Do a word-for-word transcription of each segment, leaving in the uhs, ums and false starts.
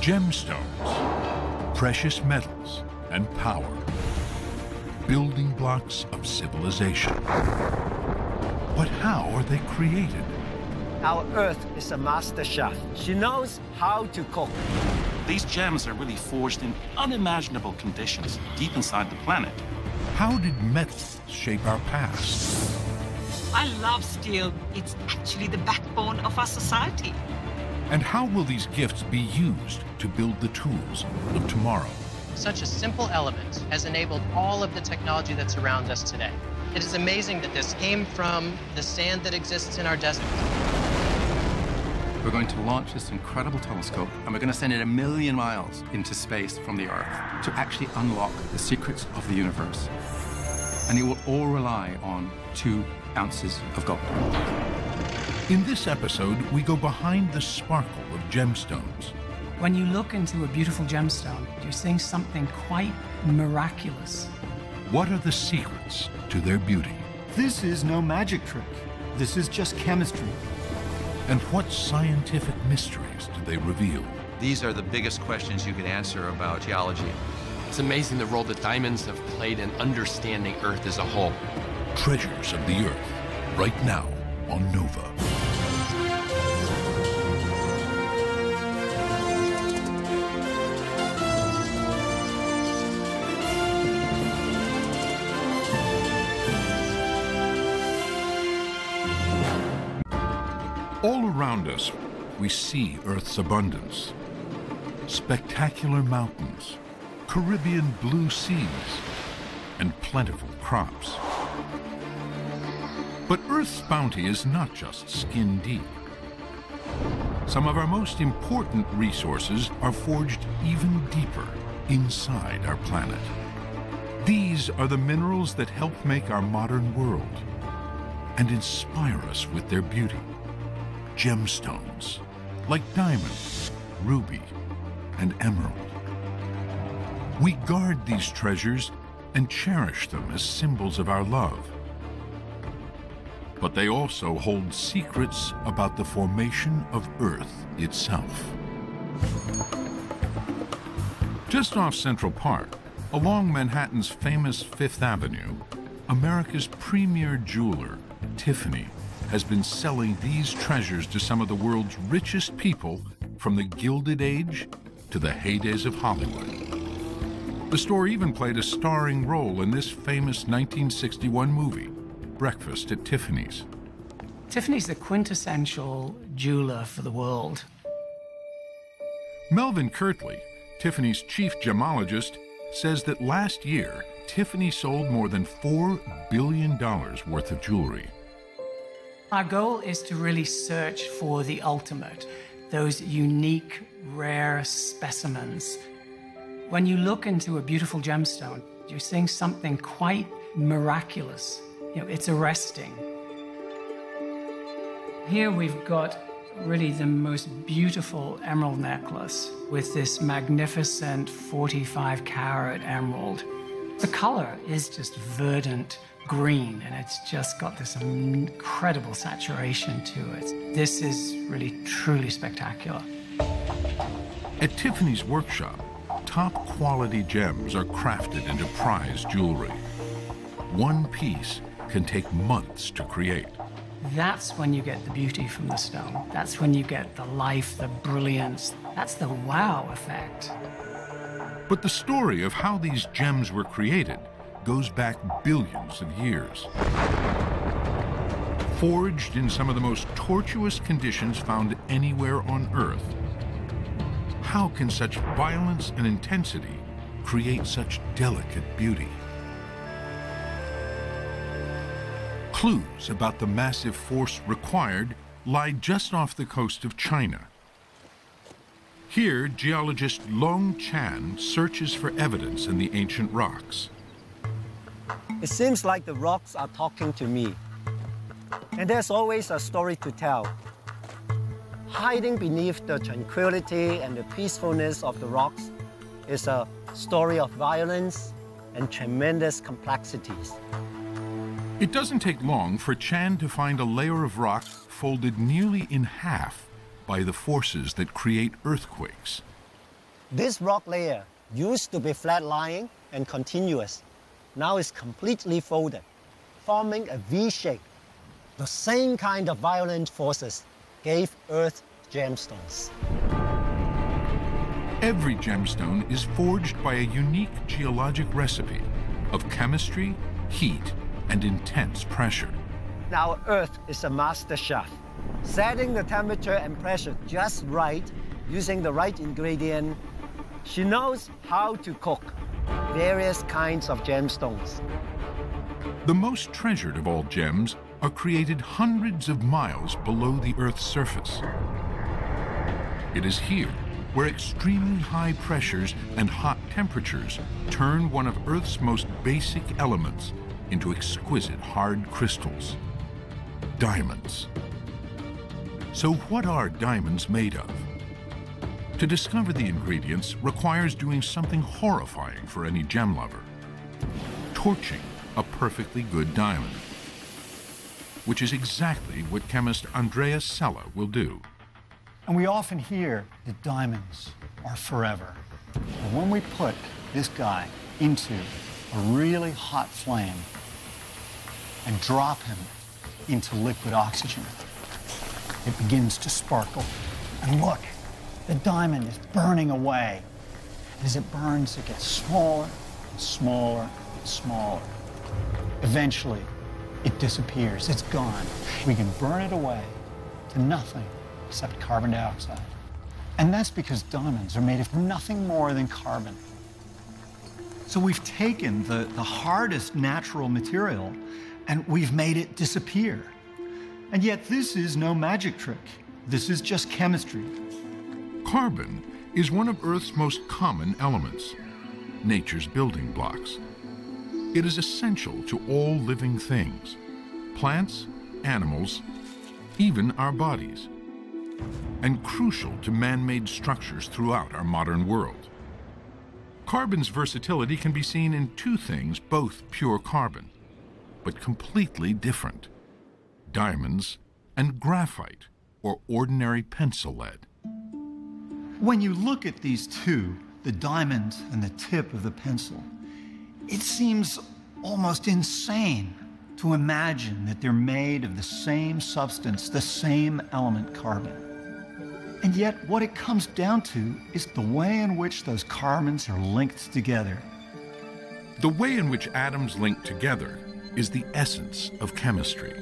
Gemstones, precious metals, and power. Building blocks of civilization. But how are they created? Our Earth is a master chef. She knows how to cook. These gems are really forged in unimaginable conditions deep inside the planet. How did metals shape our past? I love steel. It's actually the backbone of our society. And how will these gifts be used to build the tools of tomorrow? Such a simple element has enabled all of the technology that's around us today. It is amazing that this came from the sand that exists in our desert. We're going to launch this incredible telescope, and we're going to send it a million miles into space from the Earth to actually unlock the secrets of the universe. And it will all rely on two ounces of gold. In this episode, we go behind the sparkle of gemstones. When you look into a beautiful gemstone, you're seeing something quite miraculous. What are the secrets to their beauty? This is no magic trick. This is just chemistry. And what scientific mysteries do they reveal? These are the biggest questions you can answer about geology. It's amazing the role that diamonds have played in understanding Earth as a whole. Treasures of the Earth, right now on Nova. All around us, we see Earth's abundance. Spectacular mountains, Caribbean blue seas, and plentiful crops. But Earth's bounty is not just skin deep. Some of our most important resources are forged even deeper inside our planet. These are the minerals that help make our modern world and inspire us with their beauty. Gemstones, like diamond, ruby, and emerald. We guard these treasures and cherish them as symbols of our love. But they also hold secrets about the formation of Earth itself. Just off Central Park, along Manhattan's famous Fifth Avenue, America's premier jeweler, Tiffany, has been selling these treasures to some of the world's richest people from the Gilded Age to the heydays of Hollywood. The store even played a starring role in this famous nineteen sixty-one movie, Breakfast at Tiffany's. Tiffany's the quintessential jeweler for the world. Melvin Kirtley, Tiffany's chief gemologist, says that last year, Tiffany sold more than four billion dollars worth of jewelry. Our goal is to really search for the ultimate, those unique, rare specimens. When you look into a beautiful gemstone, you're seeing something quite miraculous. You know, it's arresting. Here we've got really the most beautiful emerald necklace with this magnificent forty-five carat emerald. The color is just verdant green, and it's just got this incredible saturation to it. This is really, truly spectacular. At Tiffany's workshop, top quality gems are crafted into prized jewelry. One piece can take months to create. That's when you get the beauty from the stone. That's when you get the life, the brilliance. That's the wow effect. But the story of how these gems were created goes back billions of years. Forged in some of the most tortuous conditions found anywhere on Earth, how can such violence and intensity create such delicate beauty? Clues about the massive force required lie just off the coast of China. Here, geologist Long Chan searches for evidence in the ancient rocks. It seems like the rocks are talking to me. And there's always a story to tell. Hiding beneath the tranquility and the peacefulness of the rocks is a story of violence and tremendous complexities. It doesn't take long for Chan to find a layer of rock folded nearly in half by the forces that create earthquakes. This rock layer used to be flat-lying and continuous. Now it's completely folded, forming a V shape. The same kind of violent forces gave Earth gemstones. Every gemstone is forged by a unique geologic recipe of chemistry, heat, and intense pressure. Now Earth is a master chef, setting the temperature and pressure just right, using the right ingredient. She knows how to cook various kinds of gemstones. The most treasured of all gems are created hundreds of miles below the Earth's surface. It is here where extremely high pressures and hot temperatures turn one of Earth's most basic elements into exquisite hard crystals, diamonds. So what are diamonds made of? To discover the ingredients requires doing something horrifying for any gem lover: torching a perfectly good diamond, which is exactly what chemist Andreas Sella will do. And we often hear that diamonds are forever. But when we put this guy into a really hot flame and drop him into liquid oxygen, it begins to sparkle. And look, the diamond is burning away. And as it burns, it gets smaller and smaller and smaller. Eventually, it disappears. It's gone. We can burn it away to nothing except carbon dioxide. And that's because diamonds are made of nothing more than carbon. So we've taken the, the hardest natural material and we've made it disappear. And yet this is no magic trick. This is just chemistry. Carbon is one of Earth's most common elements, nature's building blocks. It is essential to all living things, plants, animals, even our bodies, and crucial to man-made structures throughout our modern world. Carbon's versatility can be seen in two things, both pure carbon, but completely different: diamonds and graphite, or ordinary pencil lead. When you look at these two, the diamond and the tip of the pencil, it seems almost insane to imagine that they're made of the same substance, the same element, carbon. And yet what it comes down to is the way in which those carbons are linked together. The way in which atoms link together is the essence of chemistry.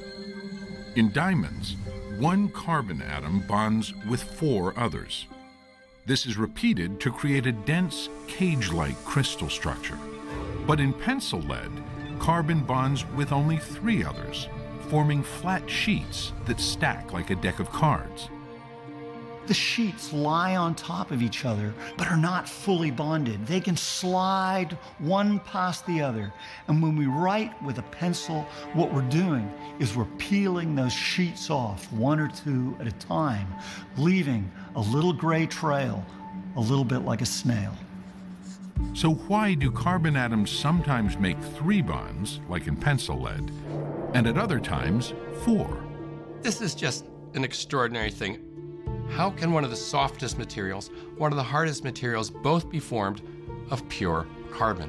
In diamonds, one carbon atom bonds with four others. This is repeated to create a dense, cage-like crystal structure. But in pencil lead, carbon bonds with only three others, forming flat sheets that stack like a deck of cards. The sheets lie on top of each other, but are not fully bonded. They can slide one past the other. And when we write with a pencil, what we're doing is we're peeling those sheets off one or two at a time, leaving a little gray trail, a little bit like a snail. So why do carbon atoms sometimes make three bonds, like in pencil lead, and at other times, four? This is just an extraordinary thing. How can one of the softest materials, one of the hardest materials, both be formed of pure carbon?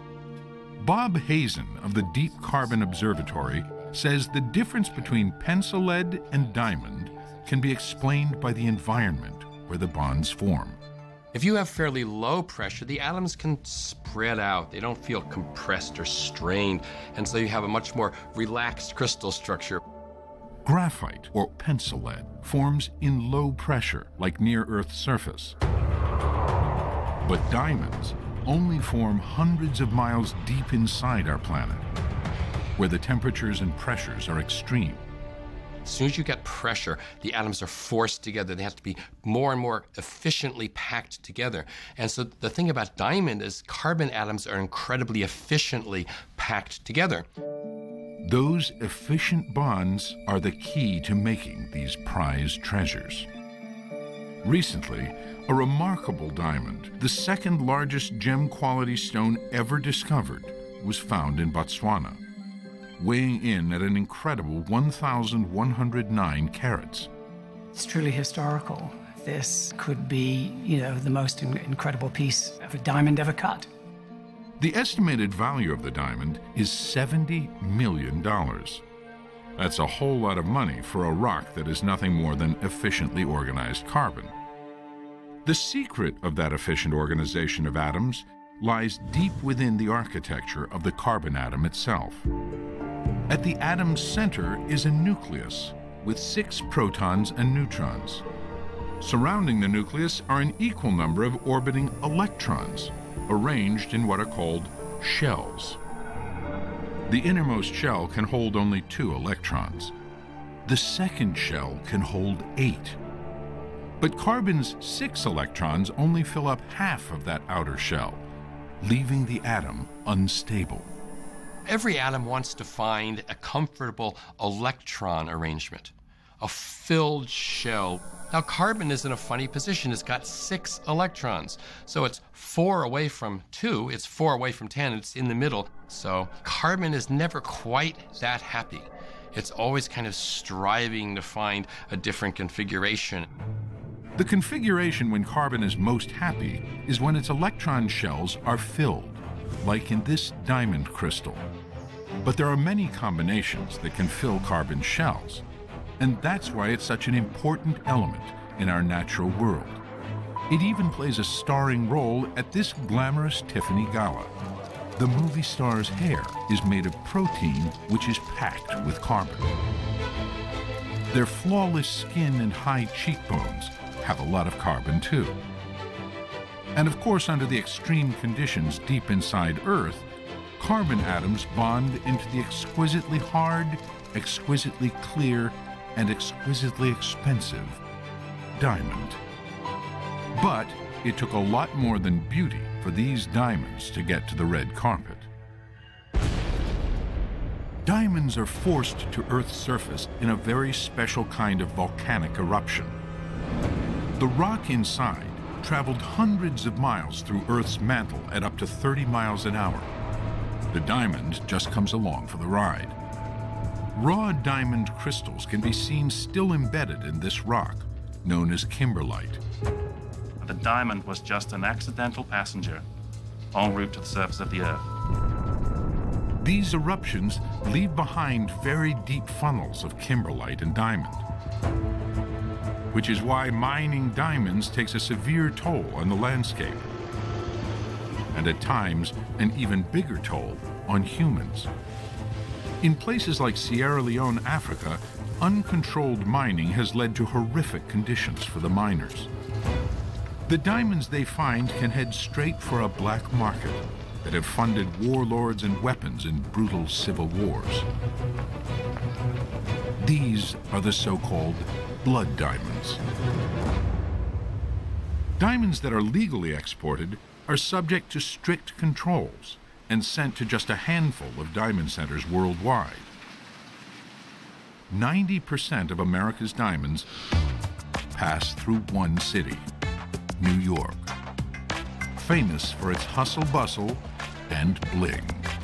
Bob Hazen of the Deep Carbon Observatory says the difference between pencil lead and diamond can be explained by the environment where the bonds form. If you have fairly low pressure, the atoms can spread out. They don't feel compressed or strained, and so you have a much more relaxed crystal structure. Graphite, or pencil lead, forms in low pressure, like near Earth's surface. But diamonds only form hundreds of miles deep inside our planet, where the temperatures and pressures are extreme. As soon as you get pressure, the atoms are forced together. They have to be more and more efficiently packed together. And so the thing about diamond is carbon atoms are incredibly efficiently packed together. Those efficient bonds are the key to making these prized treasures. Recently, a remarkable diamond, the second largest gem-quality stone ever discovered, was found in Botswana, weighing in at an incredible one thousand one hundred nine carats. It's truly historical. this could be, you know, the most in- incredible piece of a diamond ever cut. The estimated value of the diamond is seventy million dollars. That's a whole lot of money for a rock that is nothing more than efficiently organized carbon. The secret of that efficient organization of atoms lies deep within the architecture of the carbon atom itself. At the atom's center is a nucleus with six protons and neutrons. Surrounding the nucleus are an equal number of orbiting electrons, arranged in what are called shells. The innermost shell can hold only two electrons. The second shell can hold eight. But carbon's six electrons only fill up half of that outer shell, leaving the atom unstable. Every atom wants to find a comfortable electron arrangement, a filled shell. Now, carbon is in a funny position. It's got six electrons. So it's four away from two, it's four away from ten, it's in the middle. So carbon is never quite that happy. It's always kind of striving to find a different configuration. The configuration when carbon is most happy is when its electron shells are filled, like in this diamond crystal. But there are many combinations that can fill carbon shells, and that's why it's such an important element in our natural world. It even plays a starring role at this glamorous Tiffany Gala. The movie star's hair is made of protein which is packed with carbon. Their flawless skin and high cheekbones have a lot of carbon too. And of course, under the extreme conditions deep inside Earth, carbon atoms bond into the exquisitely hard, exquisitely clear, and exquisitely expensive diamond. But it took a lot more than beauty for these diamonds to get to the red carpet. Diamonds are forced to Earth's surface in a very special kind of volcanic eruption. The rock inside traveled hundreds of miles through Earth's mantle at up to thirty miles an hour. The diamond just comes along for the ride. Raw diamond crystals can be seen still embedded in this rock, known as kimberlite. The diamond was just an accidental passenger en route to the surface of the Earth. These eruptions leave behind very deep funnels of kimberlite and diamond, which is why mining diamonds takes a severe toll on the landscape, and at times an even bigger toll on humans. In places like Sierra Leone, Africa, uncontrolled mining has led to horrific conditions for the miners. The diamonds they find can head straight for a black market that have funded warlords and weapons in brutal civil wars. These are the so-called blood diamonds. Diamonds that are legally exported are subject to strict controls and sent to just a handful of diamond centers worldwide. ninety percent of America's diamonds pass through one city, New York, famous for its hustle-bustle and bling.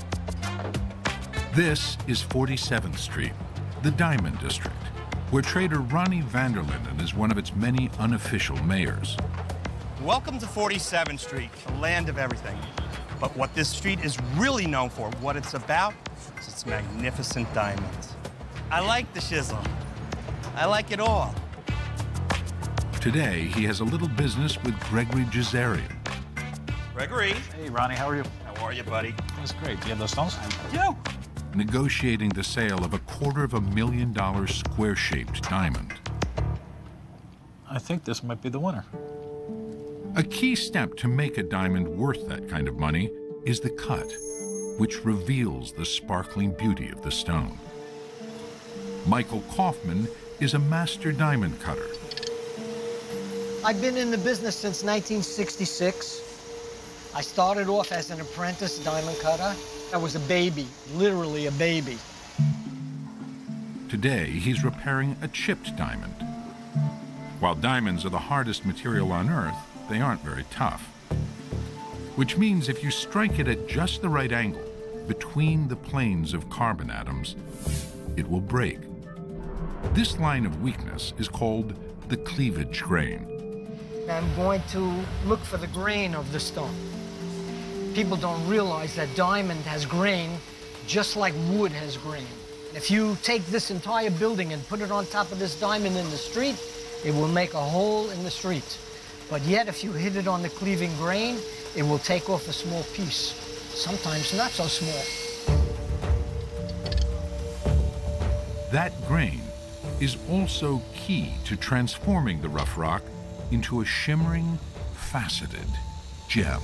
This is forty-seventh Street, the Diamond District, where trader Ronnie Vanderlinden is one of its many unofficial mayors. Welcome to forty-seventh Street, the land of everything. But what this street is really known for, what it's about, is its magnificent diamonds. I like the shizzle. I like it all. Today, he has a little business with Gregory Jazarian. Gregory. Hey, Ronnie, how are you? How are you, buddy? That's great. Do you have those stones? I do. Negotiating the sale of a quarter of a million dollar square-shaped diamond. I think this might be the winner. A key step to make a diamond worth that kind of money is the cut, which reveals the sparkling beauty of the stone. Michael Kaufman is a master diamond cutter. I've been in the business since nineteen sixty-six. I started off as an apprentice diamond cutter. I was a baby, literally a baby. Today, he's repairing a chipped diamond. While diamonds are the hardest material on Earth, they aren't very tough. Which means if you strike it at just the right angle, between the planes of carbon atoms, it will break. This line of weakness is called the cleavage grain. I'm going to look for the grain of the stone. People don't realize that diamond has grain just like wood has grain. If you take this entire building and put it on top of this diamond in the street, it will make a hole in the street. But yet, if you hit it on the cleaving grain, it will take off a small piece, sometimes not so small. That grain is also key to transforming the rough rock into a shimmering, faceted gem.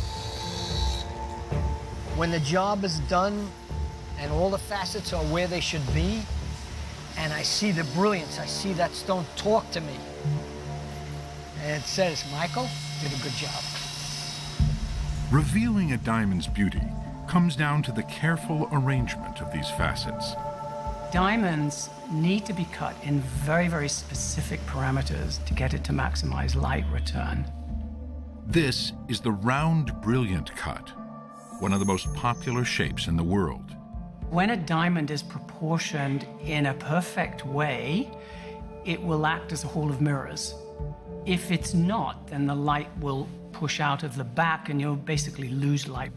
When the job is done and all the facets are where they should be, and I see the brilliance, I see that stone talk to me. And it says, Michael, did a good job. Revealing a diamond's beauty comes down to the careful arrangement of these facets. Diamonds need to be cut in very, very specific parameters to get it to maximize light return. This is the round brilliant cut, one of the most popular shapes in the world. When a diamond is proportioned in a perfect way, it will act as a hall of mirrors. If it's not, then the light will push out of the back and you'll basically lose light.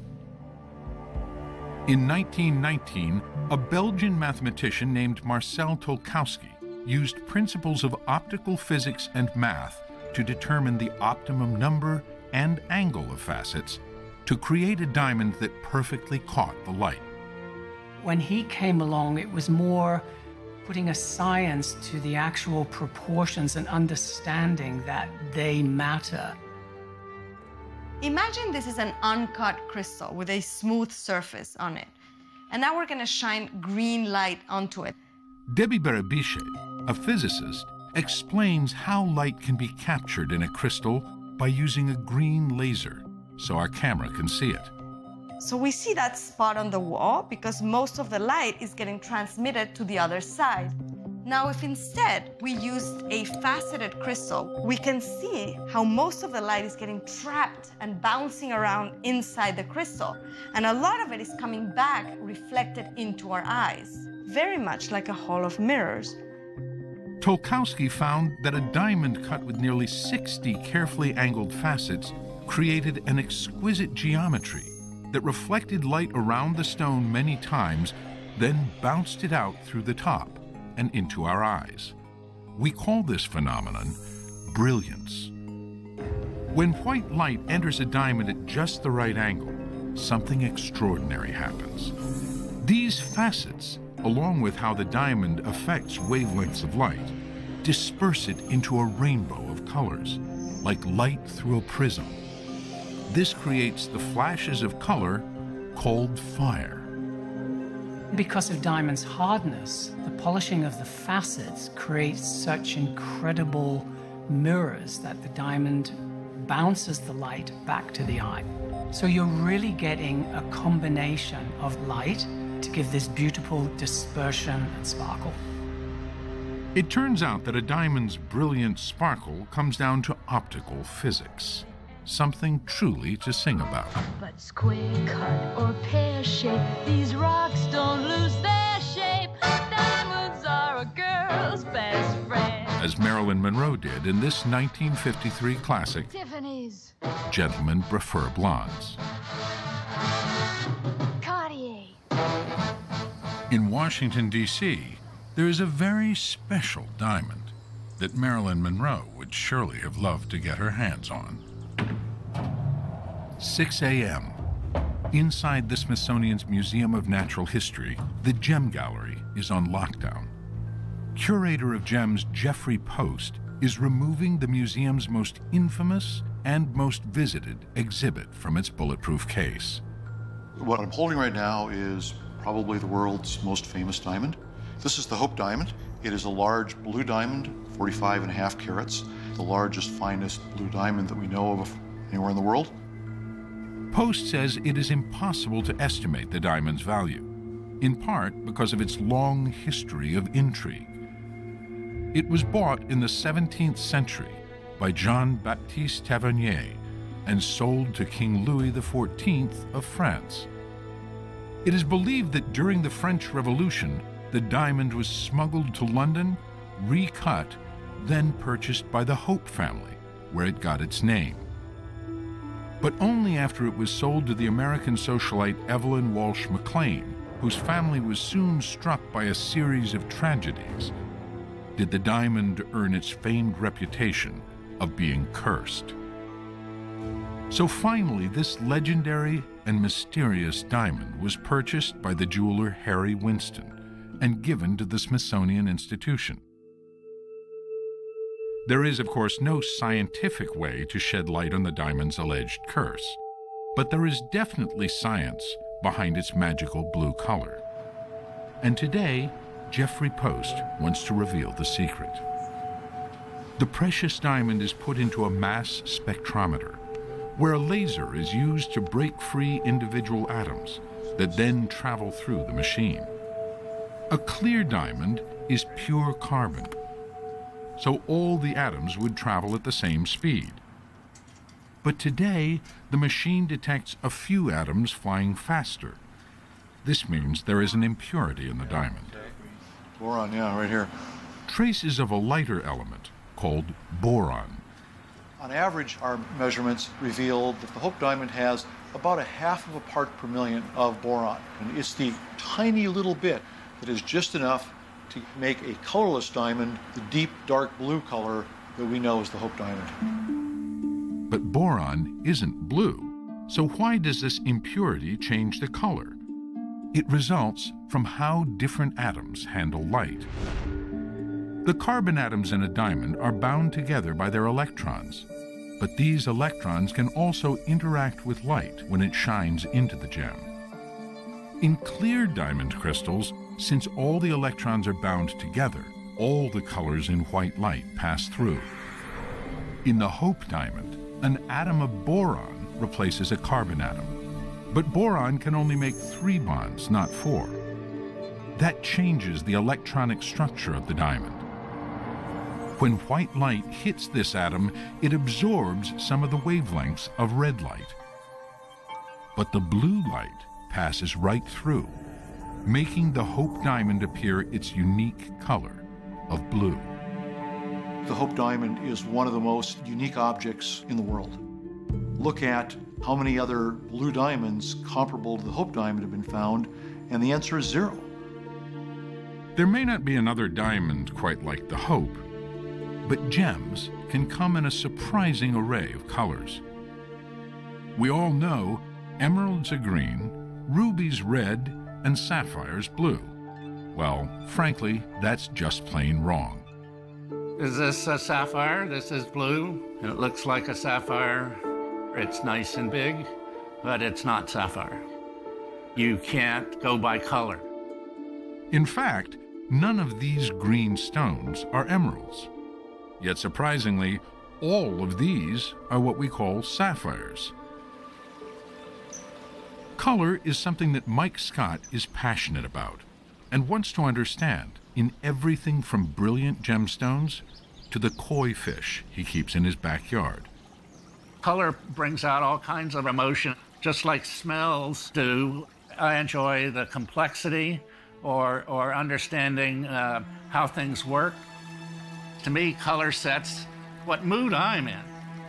In nineteen nineteen, a Belgian mathematician named Marcel Tolkowski used principles of optical physics and math to determine the optimum number and angle of facets to create a diamond that perfectly caught the light. When he came along, it was more putting a science to the actual proportions and understanding that they matter. Imagine this is an uncut crystal with a smooth surface on it. And now we're going to shine green light onto it. Debbie Berabishe, a physicist, explains how light can be captured in a crystal by using a green laser, so our camera can see it. So we see that spot on the wall because most of the light is getting transmitted to the other side. Now, if instead we used a faceted crystal, we can see how most of the light is getting trapped and bouncing around inside the crystal. And a lot of it is coming back, reflected into our eyes, very much like a hall of mirrors. Tolkowski found that a diamond cut with nearly sixty carefully angled facets created an exquisite geometry that reflected light around the stone many times, then bounced it out through the top and into our eyes. We call this phenomenon brilliance. When white light enters a diamond at just the right angle, something extraordinary happens. These facets, along with how the diamond affects wavelengths of light, disperse it into a rainbow of colors, like light through a prism. This creates the flashes of color called fire. Because of diamond's hardness, the polishing of the facets creates such incredible mirrors that the diamond bounces the light back to the eye. So you're really getting a combination of light to give this beautiful dispersion and sparkle. It turns out that a diamond's brilliant sparkle comes down to optical physics, something truly to sing about. But square cut or pear shape, these rocks don't lose their shape. Diamonds are a girl's best friend. As Marilyn Monroe did in this nineteen fifty-three classic, Tiffany's. Gentlemen Prefer Blondes. Cartier. In Washington, D C, there is a very special diamond that Marilyn Monroe would surely have loved to get her hands on. six A M Inside the Smithsonian's Museum of Natural History, the Gem Gallery is on lockdown. Curator of gems Jeffrey Post is removing the museum's most infamous and most visited exhibit from its bulletproof case. What I'm holding right now is probably the world's most famous diamond. This is the Hope Diamond. It is a large blue diamond, forty-five and a half carats, the largest, finest blue diamond that we know of anywhere in the world. Post says it is impossible to estimate the diamond's value, in part because of its long history of intrigue. It was bought in the seventeenth century by Jean-Baptiste Tavernier and sold to King Louis the fourteenth of France. It is believed that during the French Revolution, the diamond was smuggled to London, recut, then purchased by the Hope family where it got its name. But only after it was sold to the American socialite Evelyn Walsh McLean, whose family was soon struck by a series of tragedies, did the diamond earn its famed reputation of being cursed. So finally, this legendary and mysterious diamond was purchased by the jeweler Harry Winston and given to the Smithsonian Institution. There is, of course, no scientific way to shed light on the diamond's alleged curse, but there is definitely science behind its magical blue color. And today, Jeffrey Post wants to reveal the secret. The precious diamond is put into a mass spectrometer, where a laser is used to break free individual atoms that then travel through the machine. A clear diamond is pure carbon, so all the atoms would travel at the same speed. But today, the machine detects a few atoms flying faster. This means there is an impurity in the diamond. Boron, yeah, right here. Traces of a lighter element called boron. On average, our measurements reveal that the Hope Diamond has about a half of a part per million of boron. And it's the tiny little bit that is just enough to make a colorless diamond the deep, dark blue color that we know as the Hope Diamond. But boron isn't blue, so why does this impurity change the color? It results from how different atoms handle light. The carbon atoms in a diamond are bound together by their electrons, but these electrons can also interact with light when it shines into the gem. In clear diamond crystals, since all the electrons are bound together, all the colors in white light pass through. In the Hope Diamond, an atom of boron replaces a carbon atom, but boron can only make three bonds, not four. That changes the electronic structure of the diamond. When white light hits this atom, it absorbs some of the wavelengths of red light. But the blue light passes right through, making the Hope Diamond appear its unique color of blue. The Hope Diamond is one of the most unique objects in the world. Look at how many other blue diamonds comparable to the Hope Diamond have been found, and the answer is zero. There may not be another diamond quite like the Hope, but gems can come in a surprising array of colors. We all know emeralds are green, rubies red, and sapphires blue. Well, frankly, that's just plain wrong. Is this a sapphire? This is blue. It looks like a sapphire. It's nice and big, but it's not sapphire. You can't go by color. In fact, none of these green stones are emeralds. Yet surprisingly, all of these are what we call sapphires. Color is something that Mike Scott is passionate about and wants to understand in everything from brilliant gemstones to the koi fish he keeps in his backyard. Color brings out all kinds of emotion, just like smells do. I enjoy the complexity or, or understanding uh, how things work. To me, color sets what mood I'm in.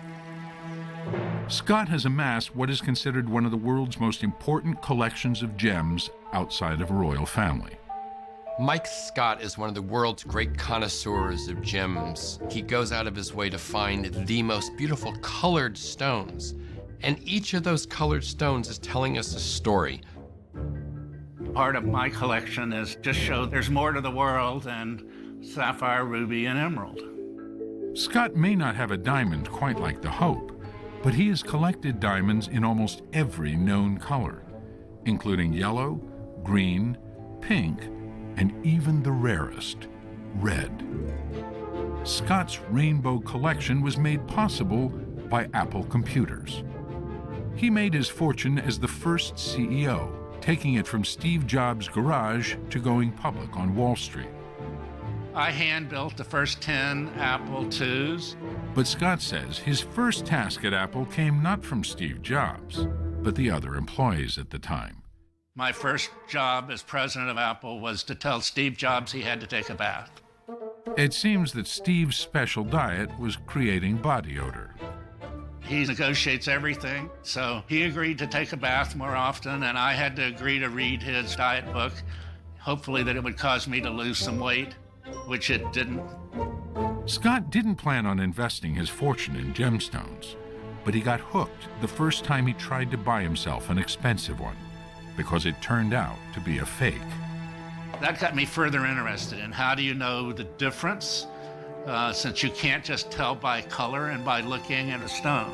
Scott has amassed what is considered one of the world's most important collections of gems outside of a royal family. Mike Scott is one of the world's great connoisseurs of gems. He goes out of his way to find the most beautiful colored stones. And each of those colored stones is telling us a story. Part of my collection is just show there's more to the world than sapphire, ruby, and emerald. Scott may not have a diamond quite like the Hope, but he has collected diamonds in almost every known color, including yellow, green, pink, and even the rarest, red. Scott's rainbow collection was made possible by Apple Computers. He made his fortune as the first C E O, taking it from Steve Jobs' garage to going public on Wall Street. I hand-built the first ten Apple twos. But Scott says his first task at Apple came not from Steve Jobs, but the other employees at the time. My first job as president of Apple was to tell Steve Jobs he had to take a bath. It seems that Steve's special diet was creating body odor. He negotiates everything, so he agreed to take a bath more often, and I had to agree to read his diet book, hopefully that it would cause me to lose some weight, which it didn't. Scott didn't plan on investing his fortune in gemstones, but he got hooked the first time he tried to buy himself an expensive one, because it turned out to be a fake. That got me further interested in how do you know the difference, uh, since you can't just tell by color and by looking at a stone.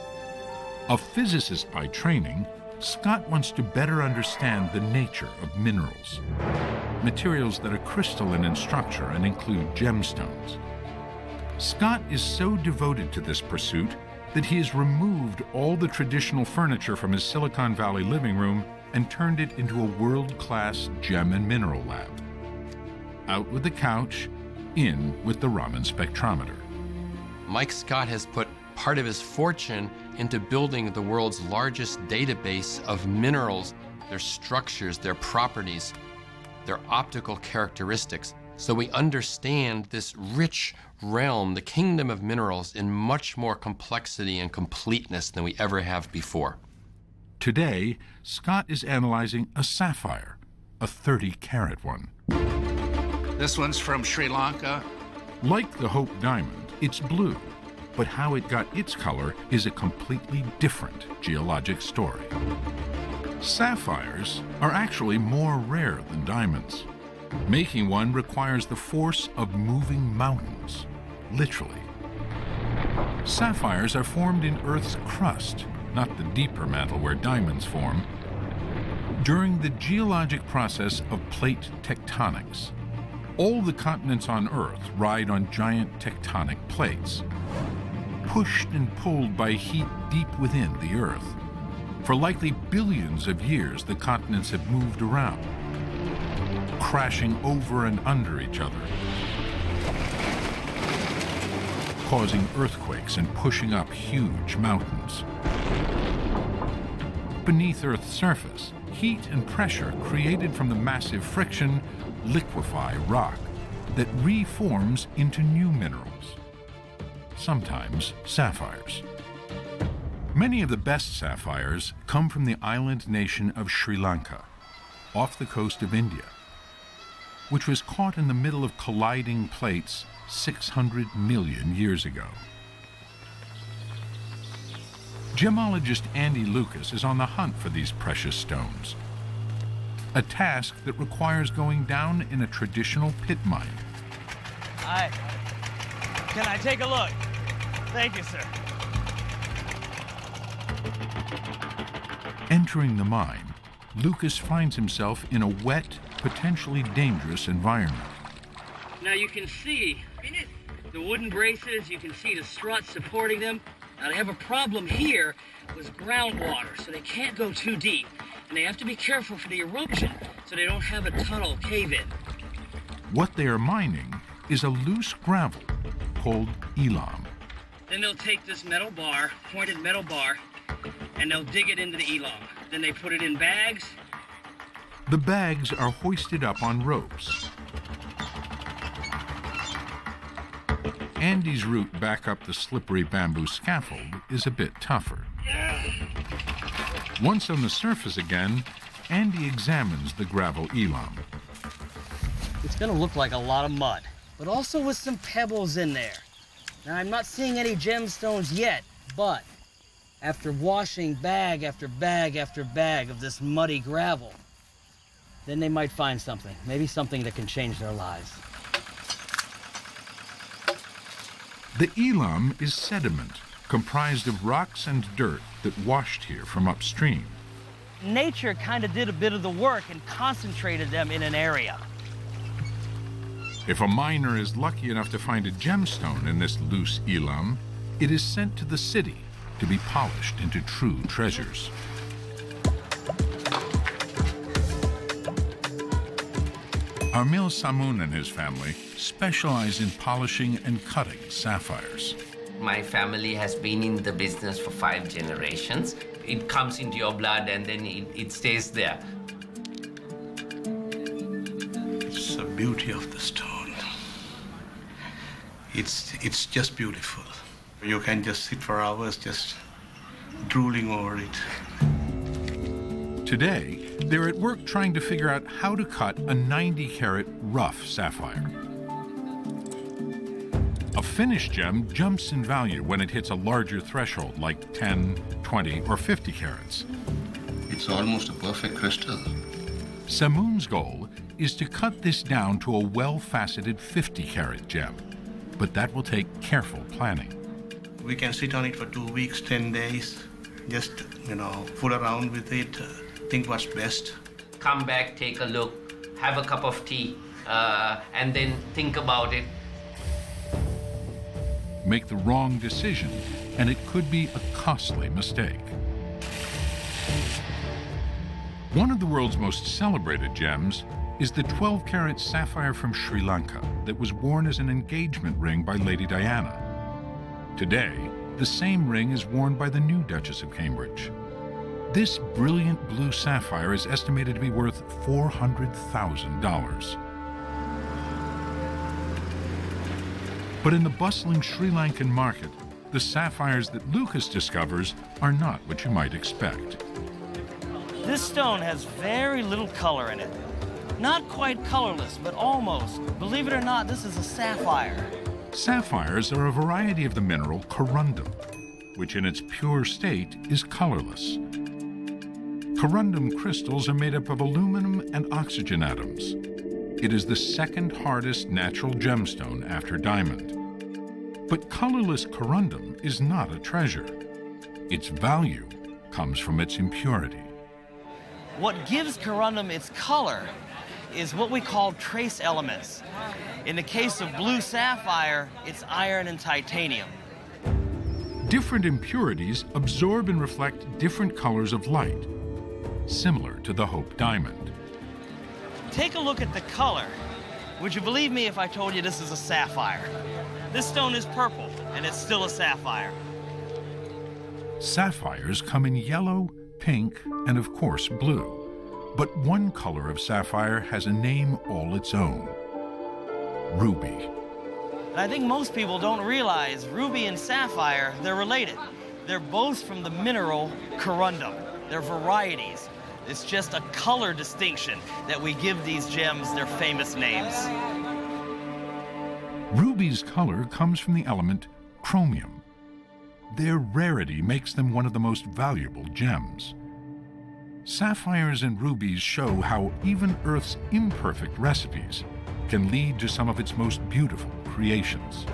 A physicist by training, Scott wants to better understand the nature of minerals, materials that are crystalline in structure and include gemstones. Scott is so devoted to this pursuit that he has removed all the traditional furniture from his Silicon Valley living room and turned it into a world-class gem and mineral lab. Out with the couch, in with the Raman spectrometer. Mike Scott has put part of his fortune into building the world's largest database of minerals, their structures, their properties, their optical characteristics, so we understand this rich realm, the kingdom of minerals, in much more complexity and completeness than we ever have before. Today, Scott is analyzing a sapphire, a thirty carat one. This one's from Sri Lanka. Like the Hope diamond, it's blue, but how it got its color is a completely different geologic story. Sapphires are actually more rare than diamonds. Making one requires the force of moving mountains, literally. Sapphires are formed in Earth's crust, not the deeper mantle where diamonds form, during the geologic process of plate tectonics. All the continents on Earth ride on giant tectonic plates, pushed and pulled by heat deep within the Earth. For likely billions of years, the continents have moved around, crashing over and under each other, causing earthquakes and pushing up huge mountains. Beneath Earth's surface, heat and pressure created from the massive friction liquefy rock that reforms into new minerals, sometimes sapphires. Many of the best sapphires come from the island nation of Sri Lanka, off the coast of India, which was caught in the middle of colliding plates six hundred million years ago. Gemologist Andy Lucas is on the hunt for these precious stones, a task that requires going down in a traditional pit mine. Hi. Can I take a look? Thank you, sir. Entering the mine, Lucas finds himself in a wet, potentially dangerous environment. Now you can see the wooden braces, you can see the struts supporting them. Now they have a problem here with groundwater, so they can't go too deep. And they have to be careful for the erosion, so they don't have a tunnel cave-in. What they are mining is a loose gravel called elam. Then they'll take this metal bar, pointed metal bar, and they'll dig it into the elam. Then they put it in bags. The bags are hoisted up on ropes. Andy's route back up the slippery bamboo scaffold is a bit tougher. Once on the surface again, Andy examines the gravel elam. It's gonna look like a lot of mud, but also with some pebbles in there. Now, I'm not seeing any gemstones yet, but after washing bag after bag after bag of this muddy gravel, then they might find something, maybe something that can change their lives. The elam is sediment, comprised of rocks and dirt that washed here from upstream. Nature kind of did a bit of the work and concentrated them in an area. If a miner is lucky enough to find a gemstone in this loose elam, it is sent to the city to be polished into true treasures. Armil Samun and his family specialize in polishing and cutting sapphires. My family has been in the business for five generations. It comes into your blood and then it, it stays there. It's the beauty of the stone. It's, it's just beautiful. You can just sit for hours just drooling over it. Today, they're at work trying to figure out how to cut a ninety carat rough sapphire. A finished gem jumps in value when it hits a larger threshold, like ten, twenty, or fifty carats. It's almost a perfect crystal. Samoon's goal is to cut this down to a well-faceted fifty carat gem, but that will take careful planning. We can sit on it for two weeks, ten days, just, you know, fool around with it, uh, think what's best. Come back, take a look, have a cup of tea, uh, and then think about it. Make the wrong decision, and it could be a costly mistake. One of the world's most celebrated gems is the twelve carat sapphire from Sri Lanka that was worn as an engagement ring by Lady Diana. Today, the same ring is worn by the new Duchess of Cambridge. This brilliant blue sapphire is estimated to be worth four hundred thousand dollars. But in the bustling Sri Lankan market, the sapphires that Lucas discovers are not what you might expect. This stone has very little color in it. Not quite colorless, but almost. Believe it or not, this is a sapphire. Sapphires are a variety of the mineral corundum, which in its pure state is colorless. Corundum crystals are made up of aluminum and oxygen atoms. It is the second hardest natural gemstone after diamond. But colorless corundum is not a treasure. Its value comes from its impurity. What gives corundum its color is what we call trace elements. In the case of blue sapphire, it's iron and titanium. Different impurities absorb and reflect different colors of light, similar to the Hope diamond. Take a look at the color. Would you believe me if I told you this is a sapphire? This stone is purple, and it's still a sapphire. Sapphires come in yellow, pink, and of course blue. But one color of sapphire has a name all its own: ruby. And I think most people don't realize ruby and sapphire, they're related. They're both from the mineral corundum. They're varieties. It's just a color distinction that we give these gems their famous names. Ruby's color comes from the element chromium. Their rarity makes them one of the most valuable gems. Sapphires and rubies show how even Earth's imperfect recipes can lead to some of its most beautiful creations.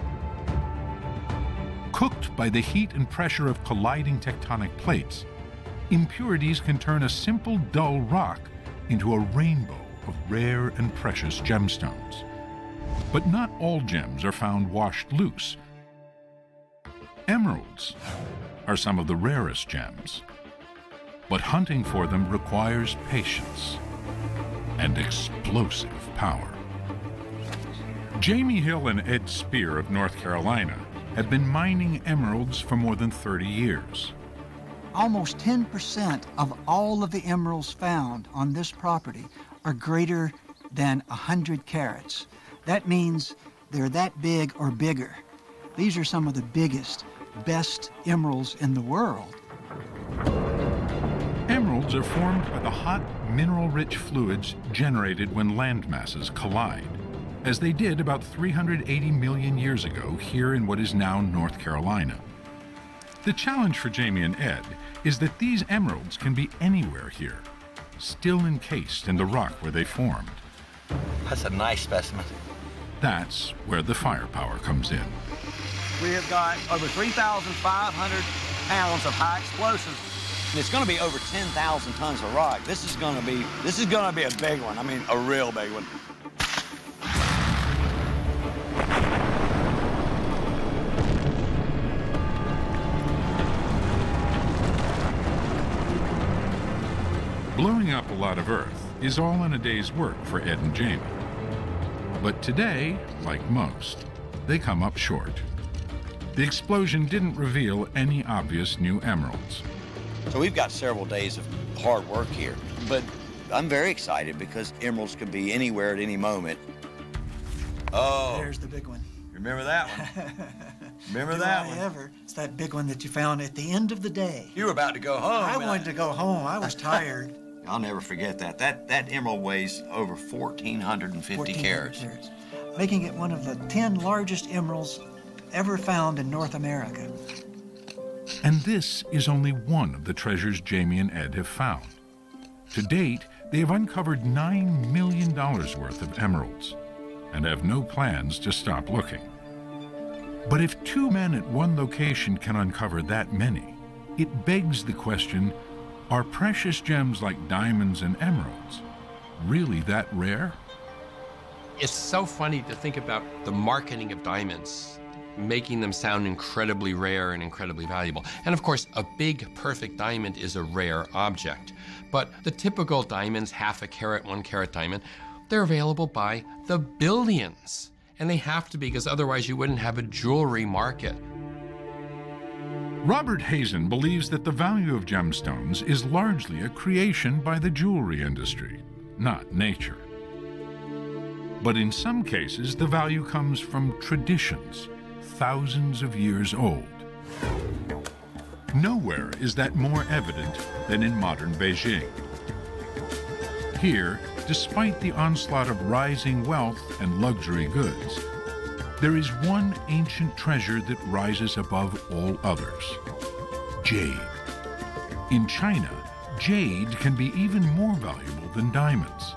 Cooked by the heat and pressure of colliding tectonic plates, impurities can turn a simple, dull rock into a rainbow of rare and precious gemstones. But not all gems are found washed loose. Emeralds are some of the rarest gems, but hunting for them requires patience and explosive power. Jamie Hill and Ed Spear of North Carolina have been mining emeralds for more than thirty years. Almost ten percent of all of the emeralds found on this property are greater than one hundred carats. That means they're that big or bigger. These are some of the biggest, best emeralds in the world. Emeralds are formed by the hot, mineral-rich fluids generated when land masses collide, as they did about three hundred eighty million years ago here in what is now North Carolina. The challenge for Jamie and Ed is that these emeralds can be anywhere here, still encased in the rock where they formed. That's a nice specimen. That's where the firepower comes in. We have got over three thousand five hundred pounds of high explosives. And it's going to be over ten thousand tons of rock. This is going to be, this is going to be a big one. I mean, a real big one. Blowing up a lot of earth is all in a day's work for Ed and Jamie. But today, like most, they come up short. The explosion didn't reveal any obvious new emeralds. So we've got several days of hard work here, but I'm very excited because emeralds could be anywhere at any moment. Oh. There's the big one. Remember that one? Remember Do that I one? ever? It's that big one that you found at the end of the day. You were about to go home. I man. wanted to go home. I was tired. I'll never forget that. That that emerald weighs over one thousand four hundred fifty carats. carats. Making it one of the ten largest emeralds ever found in North America. And this is only one of the treasures Jamie and Ed have found. To date, they have uncovered nine million dollars worth of emeralds and have no plans to stop looking. But if two men at one location can uncover that many, it begs the question, are precious gems like diamonds and emeralds really that rare? It's so funny to think about the marketing of diamonds, making them sound incredibly rare and incredibly valuable. And of course, a big, perfect diamond is a rare object. But the typical diamonds, half a carat, one carat diamond, they're available by the billions. And they have to be, because otherwise you wouldn't have a jewelry market. Robert Hazen believes that the value of gemstones is largely a creation by the jewelry industry, not nature. But in some cases, the value comes from traditions, thousands of years old. Nowhere is that more evident than in modern Beijing. Here, despite the onslaught of rising wealth and luxury goods, there is one ancient treasure that rises above all others: jade. In China, jade can be even more valuable than diamonds.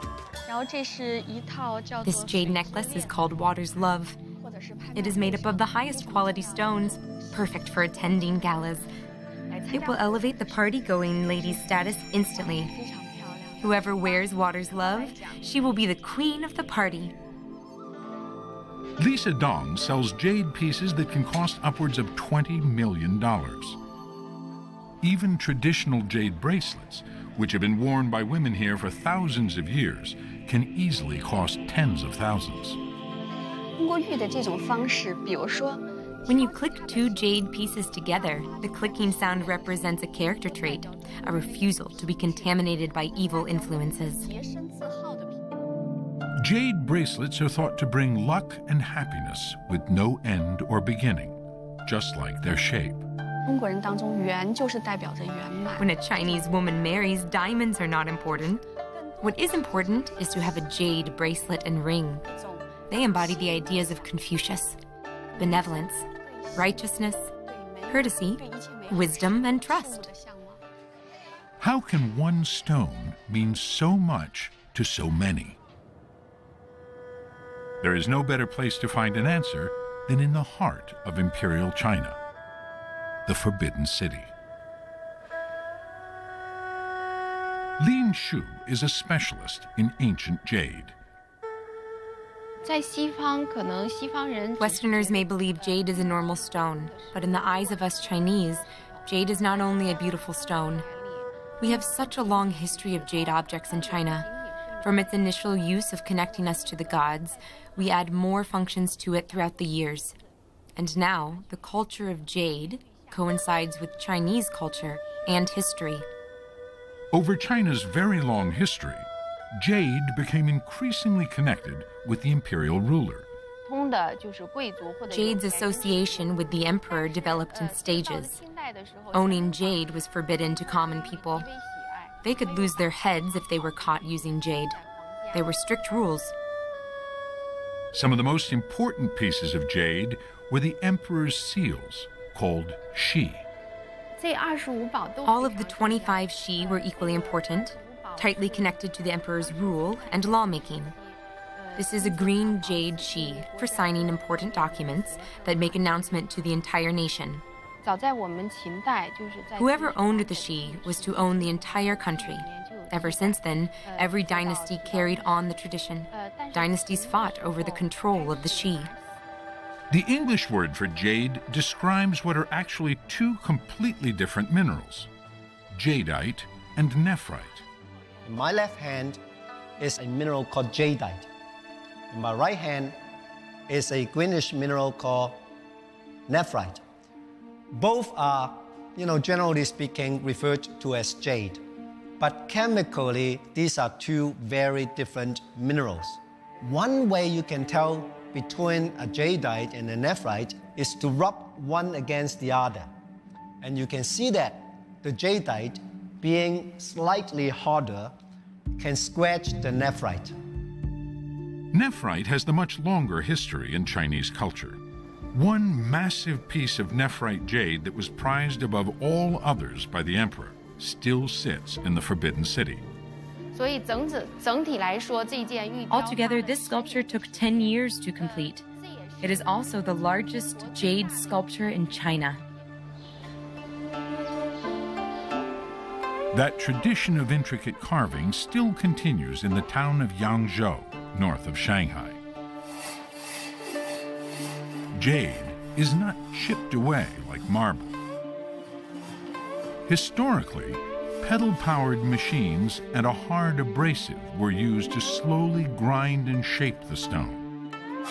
This jade necklace is called Water's Love. It is made up of the highest quality stones, perfect for attending galas. It will elevate the party-going lady's status instantly. Whoever wears Water's Love, she will be the queen of the party. Lisa Dong sells jade pieces that can cost upwards of twenty million dollars. Even traditional jade bracelets, which have been worn by women here for thousands of years, can easily cost tens of thousands. When you click two jade pieces together, the clicking sound represents a character trait, a refusal to be contaminated by evil influences. Jade bracelets are thought to bring luck and happiness with no end or beginning, just like their shape. When a Chinese woman marries, diamonds are not important. What is important is to have a jade bracelet and ring. They embody the ideas of Confucius: benevolence, righteousness, courtesy, wisdom, and trust. How can one stone mean so much to so many? There is no better place to find an answer than in the heart of Imperial China, the Forbidden City. Lin Shu is a specialist in ancient jade. Westerners may believe jade is a normal stone, but in the eyes of us Chinese, jade is not only a beautiful stone. We have such a long history of jade objects in China. From its initial use of connecting us to the gods, we add more functions to it throughout the years. And now, the culture of jade coincides with Chinese culture and history. Over China's very long history, jade became increasingly connected with the imperial ruler. Jade's association with the emperor developed in stages. Owning jade was forbidden to common people. They could lose their heads if they were caught using jade. There were strict rules. Some of the most important pieces of jade were the emperor's seals, called shi. All of the twenty-five shi were equally important, tightly connected to the emperor's rule and lawmaking. This is a green jade shi for signing important documents that make announcement to the entire nation. Whoever owned the shi was to own the entire country. Ever since then, every dynasty carried on the tradition. Dynasties fought over the control of the shi. The English word for jade describes what are actually two completely different minerals: jadeite and nephrite. In my left hand is a mineral called jadeite. In my right hand is a greenish mineral called nephrite. Both are, you know, generally speaking, referred to as jade. But chemically, these are two very different minerals. One way you can tell between a jadeite and a nephrite is to rub one against the other. And you can see that the jadeite, being slightly harder, can scratch the nephrite. Nephrite has the much longer history in Chinese culture. One massive piece of nephrite jade that was prized above all others by the emperor still sits in the Forbidden City. Altogether, this sculpture took ten years to complete. It is also the largest jade sculpture in China. That tradition of intricate carving still continues in the town of Yangzhou, north of Shanghai. Jade is not chipped away like marble. Historically, pedal-powered machines and a hard abrasive were used to slowly grind and shape the stone.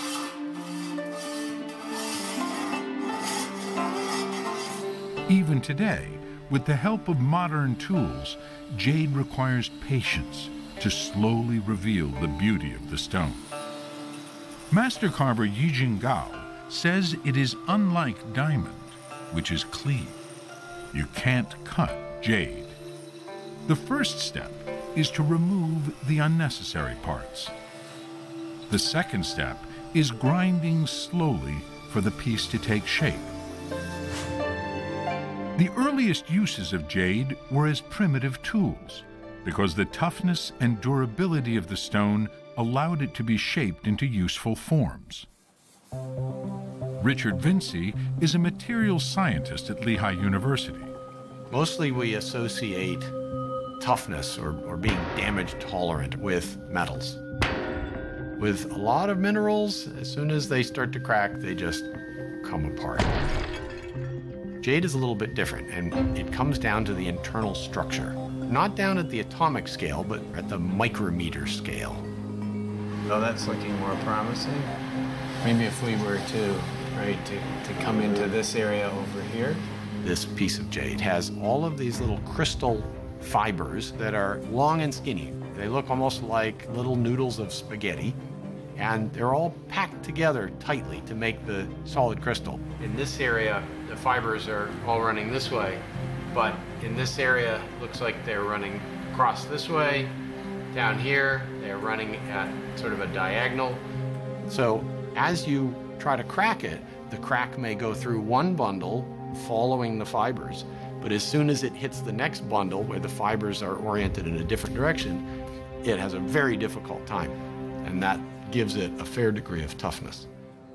Even today, with the help of modern tools, jade requires patience to slowly reveal the beauty of the stone. Master carver Yijing Gao says it is unlike diamond, which is clean. You can't cut jade. The first step is to remove the unnecessary parts. The second step is grinding slowly for the piece to take shape. The earliest uses of jade were as primitive tools, because the toughness and durability of the stone allowed it to be shaped into useful forms. Richard Vinci is a materials scientist at Lehigh University. Mostly we associate toughness or, or being damage tolerant with metals. With a lot of minerals, as soon as they start to crack, they just come apart. Jade is a little bit different, and it comes down to the internal structure. Not down at the atomic scale, but at the micrometer scale. Oh, that's looking more promising. Maybe if we were to, right, to, to come into this area over here. This piece of jade has all of these little crystal fibers that are long and skinny. They look almost like little noodles of spaghetti, and they're all packed together tightly to make the solid crystal. In this area, the fibers are all running this way, but in this area, looks like they're running across this way. Down here, they're running at sort of a diagonal. So as you try to crack it, the crack may go through one bundle, following the fibers, but as soon as it hits the next bundle, where the fibers are oriented in a different direction, it has a very difficult time, and that gives it a fair degree of toughness.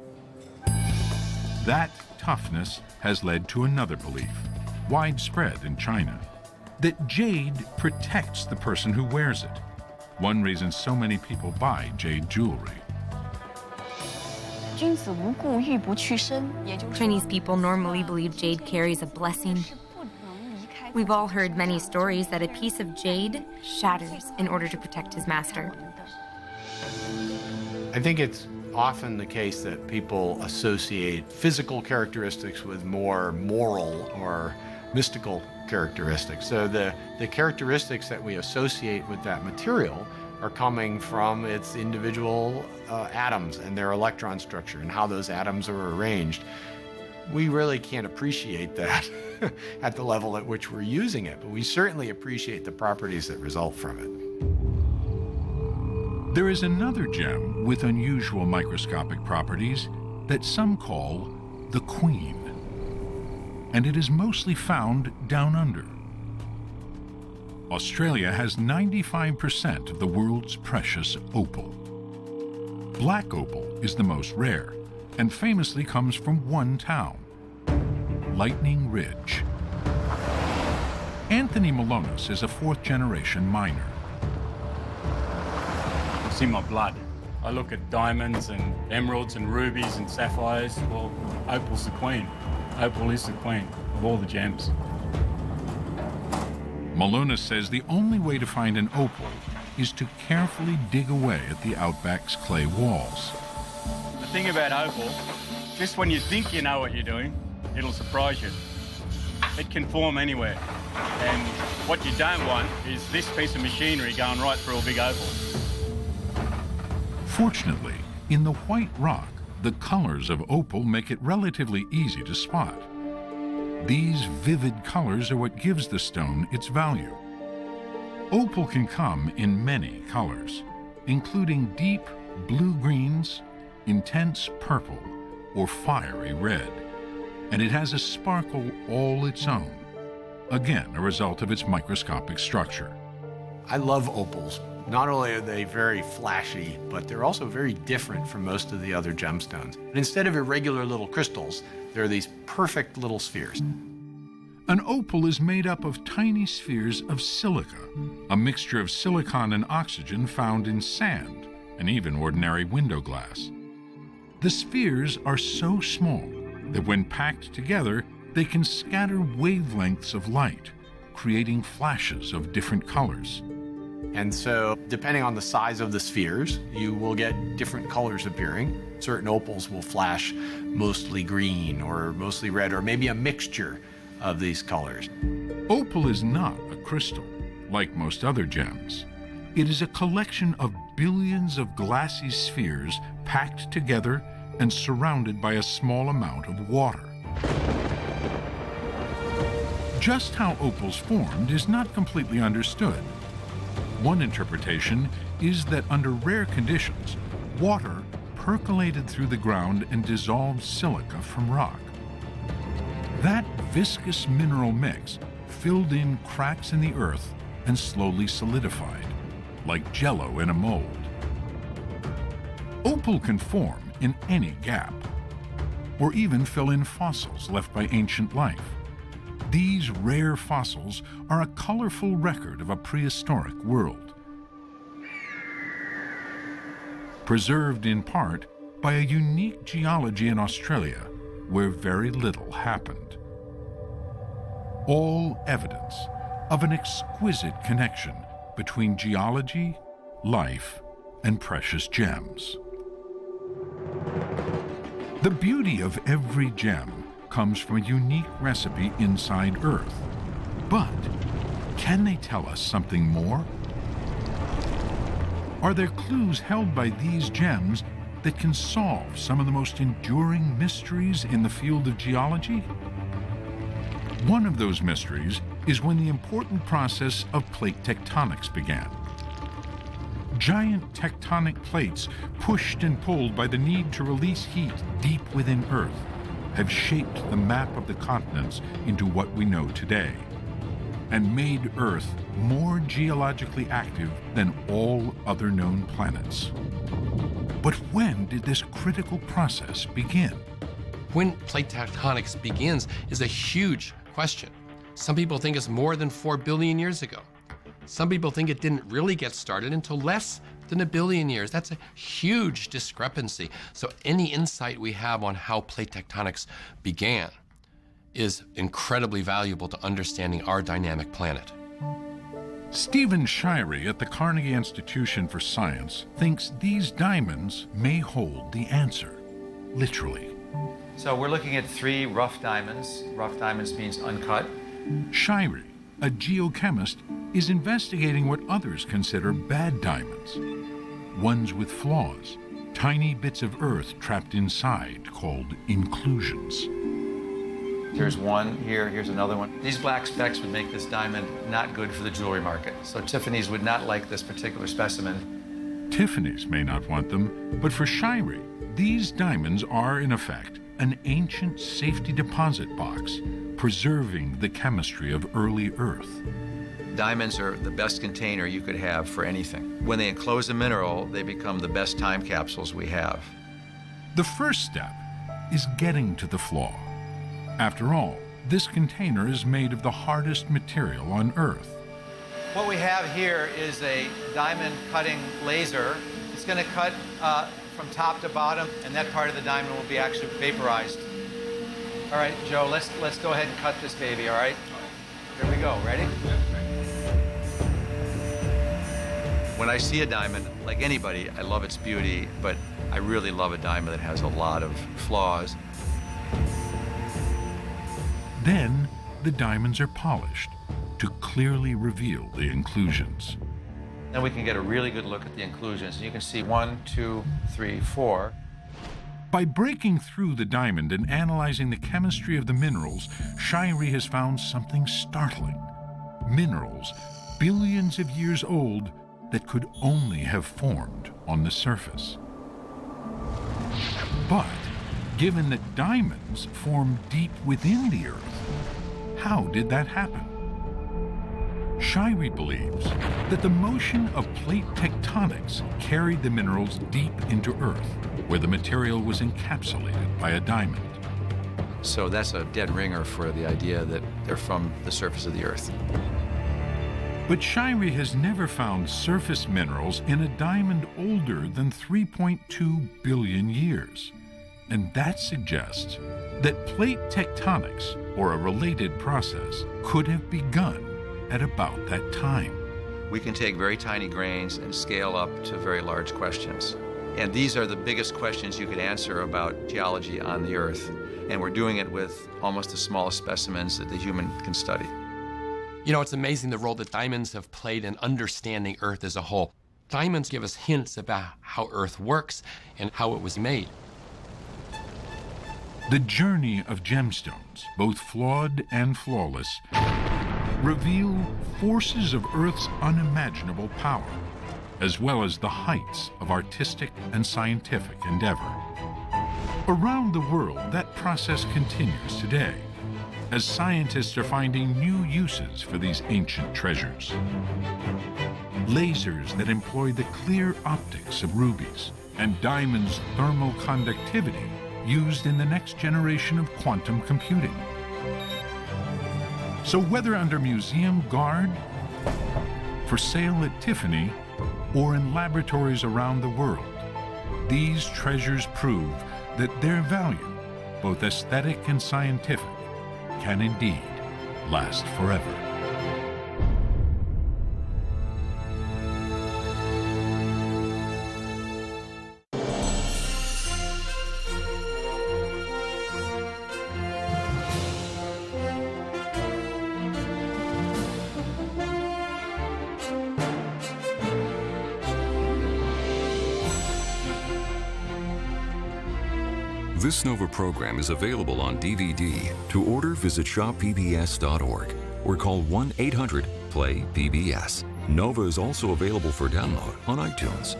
That toughness has led to another belief, widespread in China, that jade protects the person who wears it. One reason so many people buy jade jewelry. Chinese people normally believe jade carries a blessing. We've all heard many stories that a piece of jade shatters in order to protect his master. I think it's often the case that people associate physical characteristics with more moral or mystical characteristics. So the, the characteristics that we associate with that material are coming from its individual uh, atoms and their electron structure and how those atoms are arranged. We really can't appreciate that at the level at which we're using it, but we certainly appreciate the properties that result from it. There is another gem with unusual microscopic properties that some call the Queen, and it is mostly found down under. Australia has ninety-five percent of the world's precious opal. Black opal is the most rare, and famously comes from one town, Lightning Ridge. Anthony Malonis is a fourth-generation miner. It's in my blood. I look at diamonds and emeralds and rubies and sapphires. Well, opal's the queen. Opal is the queen of all the gems. Malonis says the only way to find an opal is to carefully dig away at the outback's clay walls. The thing about opal, just when you think you know what you're doing, it'll surprise you. It can form anywhere. And what you don't want is this piece of machinery going right through a big opal. Fortunately, in the white rock The colors of opal make it relatively easy to spot. These vivid colors are what gives the stone its value. Opal can come in many colors, including deep blue-greens, intense purple, or fiery red, and it has a sparkle all its own, again a result of its microscopic structure. I love opals. Not only are they very flashy, but they're also very different from most of the other gemstones. And instead of irregular little crystals, they're these perfect little spheres. An opal is made up of tiny spheres of silica, a mixture of silicon and oxygen found in sand and even ordinary window glass. The spheres are so small that when packed together, they can scatter wavelengths of light, creating flashes of different colors. And so, depending on the size of the spheres, you will get different colors appearing. Certain opals will flash mostly green or mostly red, or maybe a mixture of these colors. Opal is not a crystal, like most other gems. It is a collection of billions of glassy spheres packed together and surrounded by a small amount of water. Just how opals formed is not completely understood. One interpretation is that under rare conditions, water percolated through the ground and dissolved silica from rock. That viscous mineral mix filled in cracks in the earth and slowly solidified, like jello in a mold. Opal can form in any gap, or even fill in fossils left by ancient life. These rare fossils are a colorful record of a prehistoric world, preserved in part by a unique geology in Australia where very little happened. All evidence of an exquisite connection between geology, life, and precious gems. The beauty of every gem comes from a unique recipe inside Earth. But can they tell us something more? Are there clues held by these gems that can solve some of the most enduring mysteries in the field of geology? One of those mysteries is when the important process of plate tectonics began. Giant tectonic plates, pushed and pulled by the need to release heat deep within Earth, have shaped the map of the continents into what we know today, and made Earth more geologically active than all other known planets. But when did this critical process begin? When plate tectonics begins is a huge question. Some people think it's more than four billion years ago. Some people think it didn't really get started until less than a billion years. That's a huge discrepancy. So any insight we have on how plate tectonics began is incredibly valuable to understanding our dynamic planet. Stephen Shirey at the Carnegie Institution for Science thinks these diamonds may hold the answer, literally. So we're looking at three rough diamonds. Rough diamonds means uncut. Shirey, a geochemist, is investigating what others consider bad diamonds, ones with flaws, tiny bits of earth trapped inside called inclusions. Here's one here, here's another one. These black specks would make this diamond not good for the jewelry market. So Tiffany's would not like this particular specimen. Tiffany's may not want them, but for Shirey, these diamonds are, in effect, an ancient safety deposit box, preserving the chemistry of early Earth. Diamonds are the best container you could have for anything. When they enclose a mineral, they become the best time capsules we have. The first step is getting to the flaw. After all, this container is made of the hardest material on Earth. What we have here is a diamond cutting laser. It's going to cut uh, from top to bottom, and that part of the diamond will be actually vaporized. All right, Joe, let's, let's go ahead and cut this baby, all right? Here we go, ready? When I see a diamond, like anybody, I love its beauty, but I really love a diamond that has a lot of flaws. Then the diamonds are polished to clearly reveal the inclusions. Then we can get a really good look at the inclusions. You can see one, two, three, four. By breaking through the diamond and analyzing the chemistry of the minerals, Shirey has found something startling. Minerals billions of years old that could only have formed on the surface. But given that diamonds form deep within the Earth, how did that happen? Shirey believes that the motion of plate tectonics carried the minerals deep into Earth, where the material was encapsulated by a diamond. So that's a dead ringer for the idea that they're from the surface of the Earth. But Shirey has never found surface minerals in a diamond older than three point two billion years. And that suggests that plate tectonics, or a related process, could have begun at about that time. We can take very tiny grains and scale up to very large questions. And these are the biggest questions you could answer about geology on the Earth. And we're doing it with almost the smallest specimens that the human can study. You know, it's amazing the role that diamonds have played in understanding Earth as a whole. Diamonds give us hints about how Earth works and how it was made. The journey of gemstones, both flawed and flawless, reveal forces of Earth's unimaginable power, as well as the heights of artistic and scientific endeavor. Around the world, that process continues today, as scientists are finding new uses for these ancient treasures. Lasers that employ the clear optics of rubies, and diamonds' thermal conductivity used in the next generation of quantum computing. So whether under museum guard, for sale at Tiffany, or in laboratories around the world, these treasures prove that their value, both aesthetic and scientific, can indeed last forever. This NOVA program is available on D V D. To order, visit shop P B S dot org or call one eight hundred play P B S. NOVA is also available for download on iTunes.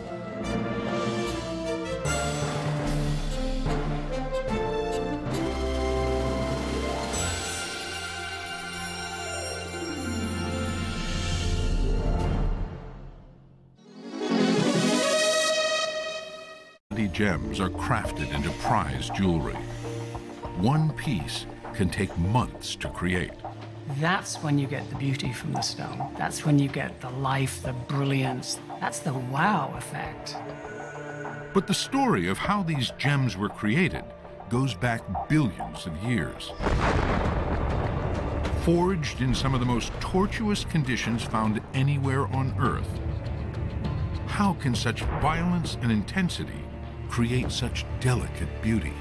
Gems are crafted into prized jewelry. One piece can take months to create. That's when you get the beauty from the stone. That's when you get the life, the brilliance. That's the wow effect. But the story of how these gems were created goes back billions of years. Forged in some of the most tortuous conditions found anywhere on Earth, how can such violence and intensity create such delicate beauty?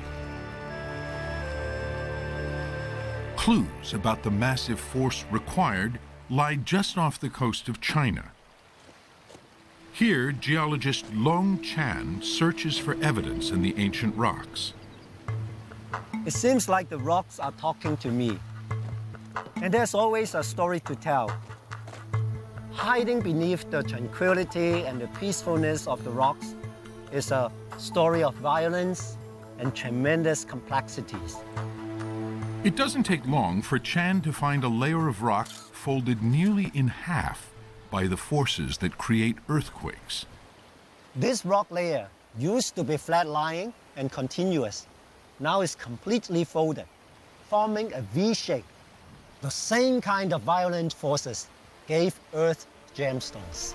Clues about the massive force required lie just off the coast of China. Here, geologist Long Chan searches for evidence in the ancient rocks. It seems like the rocks are talking to me. And there's always a story to tell. Hiding beneath the tranquility and the peacefulness of the rocks is a story of violence and tremendous complexities. It doesn't take long for Chan to find a layer of rock folded nearly in half by the forces that create earthquakes. This rock layer used to be flat-lying and continuous. Now it's completely folded, forming a V shape. The same kind of violent forces gave Earth gemstones.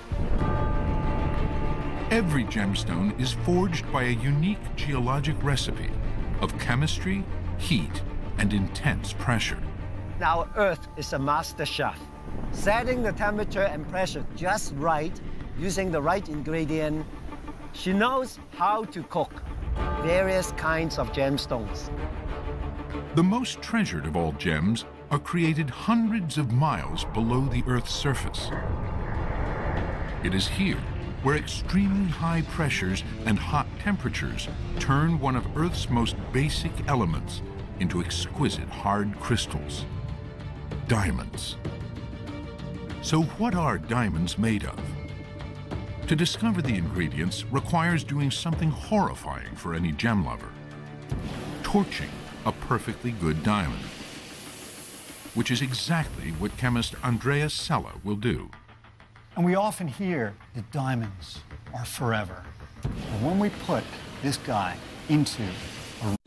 Every gemstone is forged by a unique geologic recipe of chemistry, heat, and intense pressure. Now Earth is a master chef, setting the temperature and pressure just right, using the right ingredient. She knows how to cook various kinds of gemstones. The most treasured of all gems are created hundreds of miles below the Earth's surface. It is here, where extremely high pressures and hot temperatures turn one of Earth's most basic elements into exquisite hard crystals, diamonds. So what are diamonds made of? To discover the ingredients requires doing something horrifying for any gem lover: torching a perfectly good diamond, which is exactly what chemist Andrea Sella will do. And we often hear that diamonds are forever. But when we put this guy into a...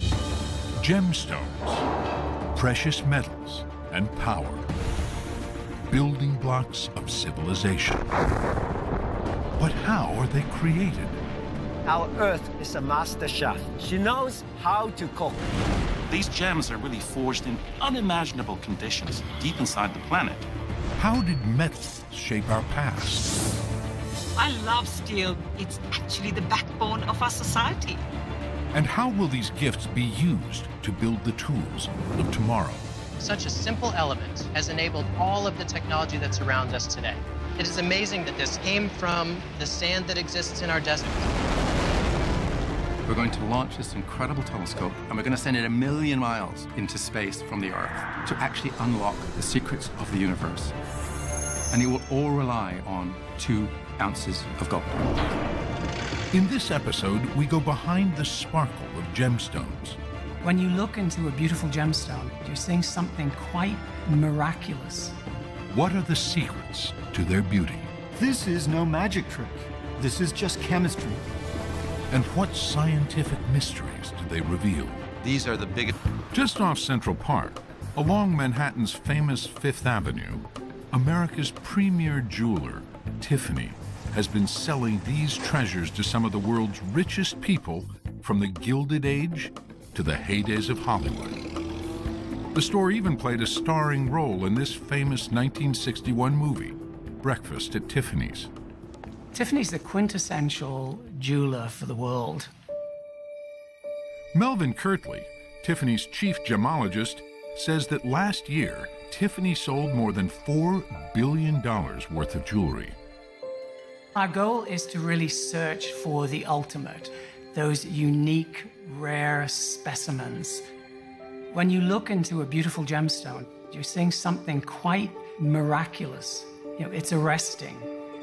Gemstones, precious metals, and power. Building blocks of civilization. But how are they created? Our Earth is a master chef. She knows how to cook. These gems are really forged in unimaginable conditions deep inside the planet. How did metals shape our past? I love steel. It's actually the backbone of our society. And how will these gifts be used to build the tools of tomorrow? Such a simple element has enabled all of the technology that surrounds us today. It is amazing that this came from the sand that exists in our desert. We're going to launch this incredible telescope, and we're going to send it a million miles into space from the Earth to actually unlock the secrets of the universe. And it will all rely on two ounces of gold. In this episode, we go behind the sparkle of gemstones. When you look into a beautiful gemstone, you're seeing something quite miraculous. What are the secrets to their beauty? This is no magic trick. This is just chemistry. And what scientific mysteries do they reveal? These are the biggest. Just off Central Park, along Manhattan's famous Fifth Avenue, America's premier jeweler, Tiffany, has been selling these treasures to some of the world's richest people from the Gilded Age to the heydays of Hollywood. The store even played a starring role in this famous nineteen sixty-one movie, Breakfast at Tiffany's. Tiffany's the quintessential jeweler for the world. Melvin Kirtley, Tiffany's chief gemologist, says that last year, Tiffany sold more than four billion dollars worth of jewelry. Our goal is to really search for the ultimate, those unique, rare specimens. When you look into a beautiful gemstone, you're seeing something quite miraculous. You know, it's arresting.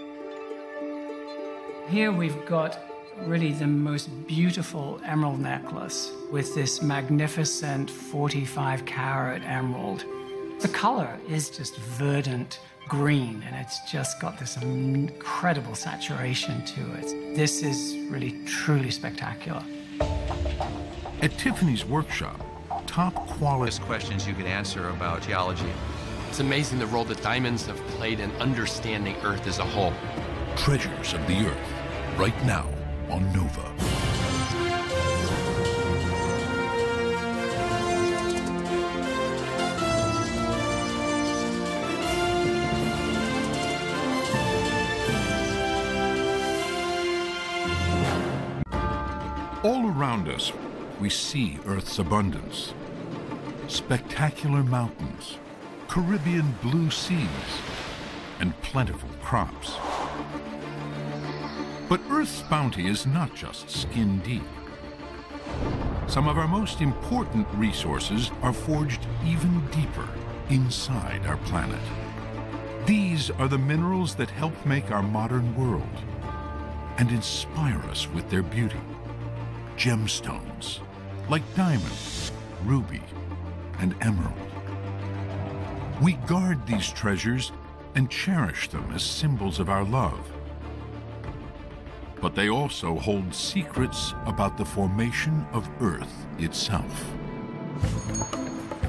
Here we've got really the most beautiful emerald necklace with this magnificent forty-five carat emerald. The color is just verdant green, and it's just got this incredible saturation to it. This is really, truly spectacular. At Tiffany's workshop, top quality questions you could answer about geology. It's amazing the role that diamonds have played in understanding Earth as a whole. Treasures of the Earth, right now on Nova. All around us, we see Earth's abundance. Spectacular mountains, Caribbean blue seas, and plentiful crops. But Earth's bounty is not just skin deep. Some of our most important resources are forged even deeper inside our planet. These are the minerals that help make our modern world and inspire us with their beauty. Gemstones, like diamond, ruby, and emerald. We guard these treasures and cherish them as symbols of our love. But they also hold secrets about the formation of Earth itself.